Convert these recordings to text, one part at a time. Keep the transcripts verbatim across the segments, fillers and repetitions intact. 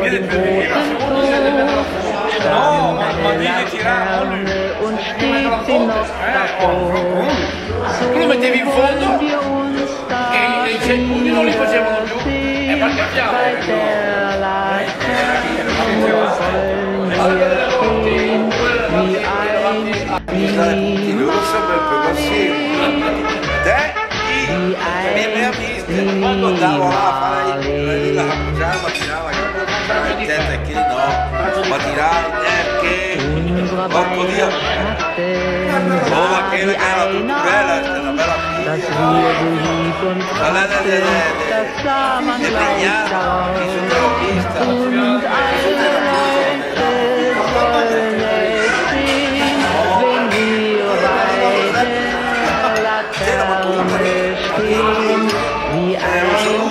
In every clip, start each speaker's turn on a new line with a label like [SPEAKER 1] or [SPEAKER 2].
[SPEAKER 1] dem großen Tor stand eine Laterne und steht sie noch davor. So wollen wir uns da wiedersehen, bei der Laterne wollen wir stehen, wie ein
[SPEAKER 2] quando andavo là a fare il la cappucciana, tirava la testa e che no, ma tirava neanche porco Dio, oh ma che era tutto bella, è una bella figlia, ma la la la la è pregnata, mi sono terapista, mi sono terapista.
[SPEAKER 1] Wie ein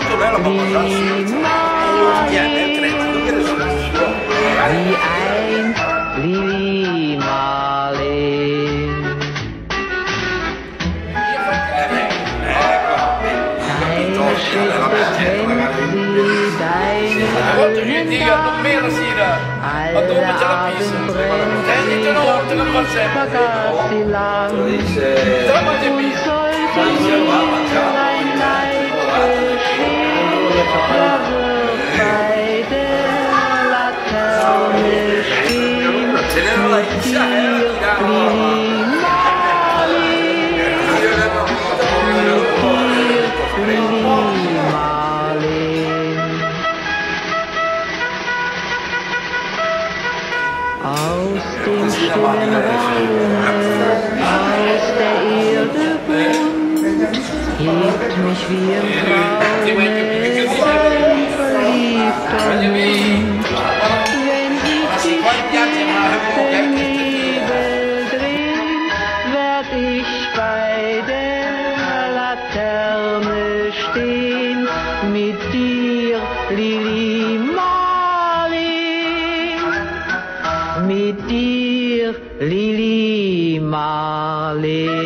[SPEAKER 1] Lilimarleen. Deine Schritte kennt sie, deine grünen Namen, alle Abend brennt sie, doch ich vergaß sie lang. Und sollte mir ein Leid geschehen, wer wird bei der Laterne stehen, mit dir, Lili Marleen, mit dir, Lili Marleen. Aus dem stillen Raume, aus der Erde Bund, hebt mich wie im Traume sein verliebter Mund. Wenn sich die Sterne im Nebel drehen, werd ich bei der Laterne stehen, mit dir, Lili Marleen, mit dir, Lili Marleen.